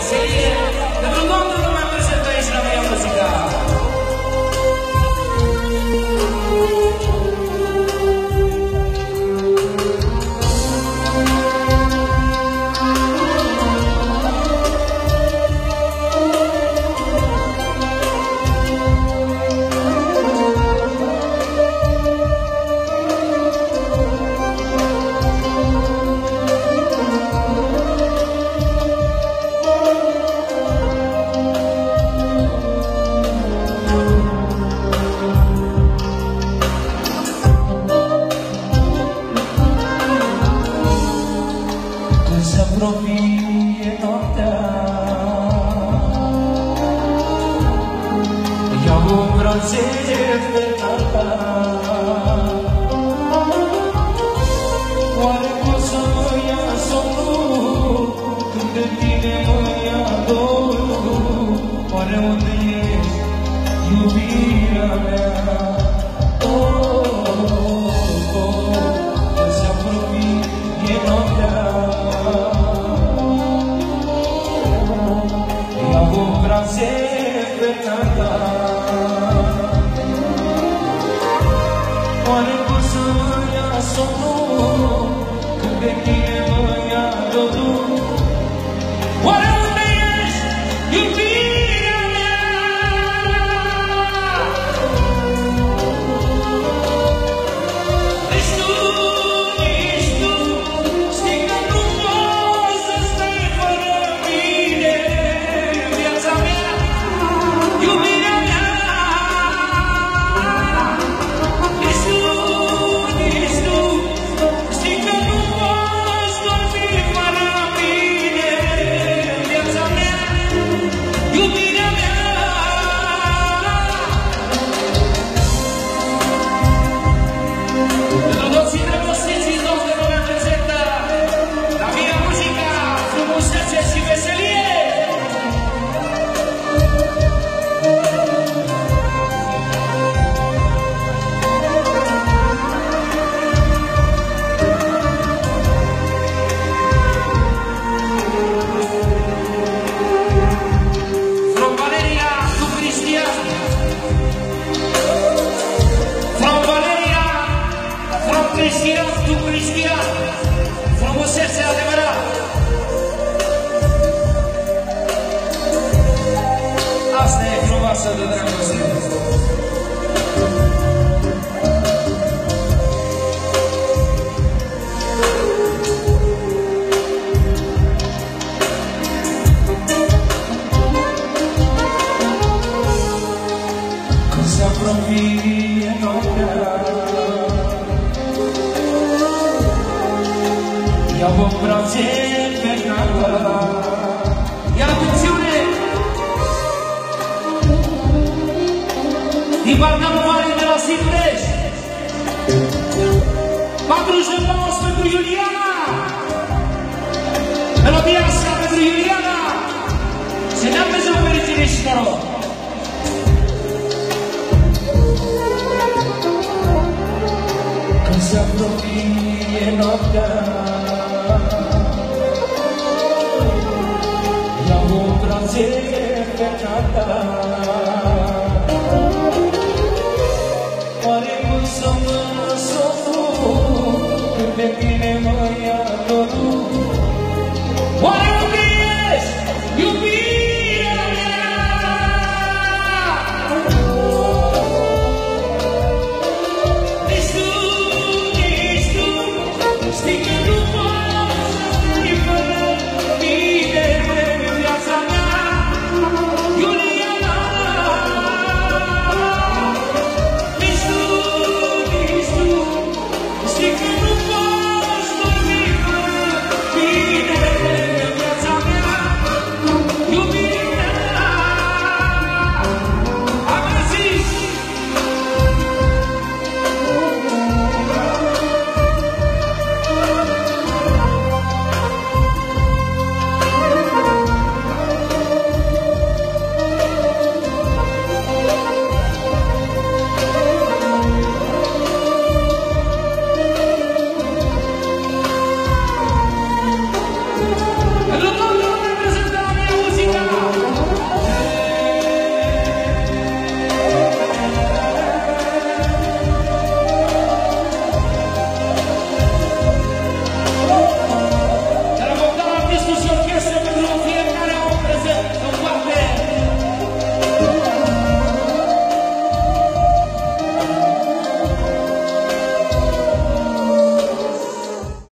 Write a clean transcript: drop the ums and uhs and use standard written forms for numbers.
veselie, pentru toată lumea prezentă aici la Via Muzica. Se apropie noaptea, iau în brațe fetata. Oare pot să mă ia somnul când de tine mă ia dorul? Oare unde ești, iubirea mea? Se apropie noaptea, se fetata. Oare pot să mă ia somnul când de tine mă ia dorul? Oare unde ești, iubirea mea? Nici tu, știi că nu poți să stai fără mine. Iubirea mea, nici tu, știi că nu poți dormi fără mine. Viața mea, iubirea mea. Pentru toți îndrăgostiții toți de lumea prezentă la Via Muzica, frumusețe și veselie. Cristian, tu Cristian, frumusețe adevărat. Asta e frumoasă de dragoste. Când se apropie noaptea, iau în brațe fetata. Iar atențiune! Din partea mare de la Sigreș, 49 pentru Iuliana. Melodia asta pentru Iuliana. Se dea Dumnezeu fericire și noroc. Când se apropie noaptea, iau în brațe fetata.